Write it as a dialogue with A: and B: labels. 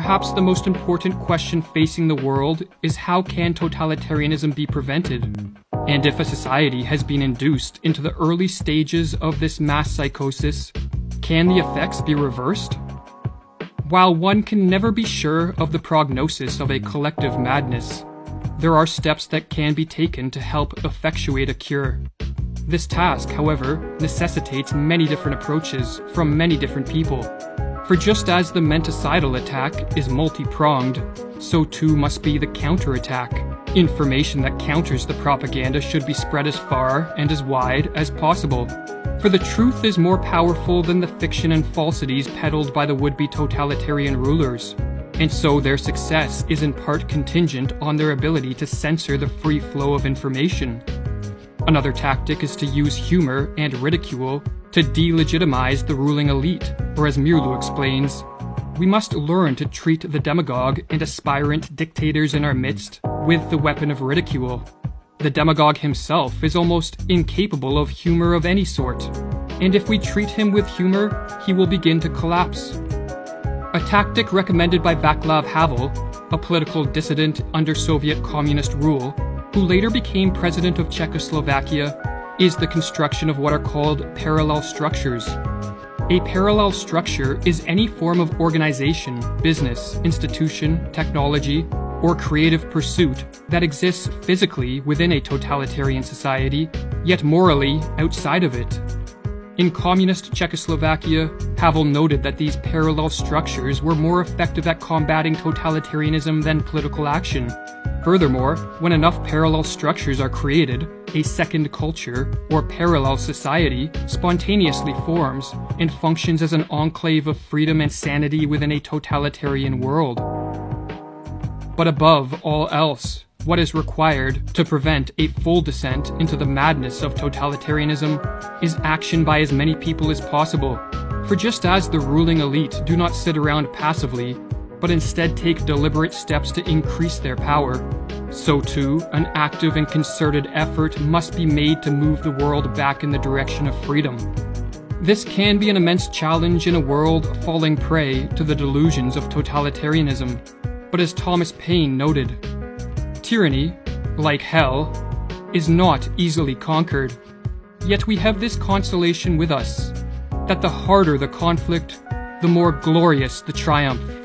A: perhaps the most important question facing the world is how can totalitarianism be prevented? And if a society has been induced into the early stages of this mass psychosis, can the effects be reversed? While one can never be sure of the prognosis of a collective madness, there are steps that can be taken to help effectuate a cure. This task, however, necessitates many different approaches from many different people. For just as the menticidal attack is multi-pronged, so too must be the counterattack. Information that counters the propaganda should be spread as far and as wide as possible. For the truth is more powerful than the fiction and falsities peddled by the would-be totalitarian rulers, and so their success is in part contingent on their ability to censor the free flow of information. Another tactic is to use humor and ridicule to delegitimize the ruling elite, or as Mirlu explains, we must learn to treat the demagogue and aspirant dictators in our midst with the weapon of ridicule. The demagogue himself is almost incapable of humor of any sort, and if we treat him with humor, he will begin to collapse. A tactic recommended by Václav Havel, a political dissident under Soviet communist rule, who later became president of Czechoslovakia, is the construction of what are called parallel structures. A parallel structure is any form of organization, business, institution, technology, or creative pursuit that exists physically within a totalitarian society, yet morally outside of it. In communist Czechoslovakia, Havel noted that these parallel structures were more effective at combating totalitarianism than political action. Furthermore, when enough parallel structures are created, a second culture, or parallel society, spontaneously forms and functions as an enclave of freedom and sanity within a totalitarian world. But above all else, what is required to prevent a full descent into the madness of totalitarianism is action by as many people as possible. For just as the ruling elite do not sit around passively, but instead take deliberate steps to increase their power, so too an active and concerted effort must be made to move the world back in the direction of freedom. This can be an immense challenge in a world falling prey to the delusions of totalitarianism. But as Thomas Paine noted, tyranny, like hell, is not easily conquered. Yet we have this consolation with us, that the harder the conflict, the more glorious the triumph.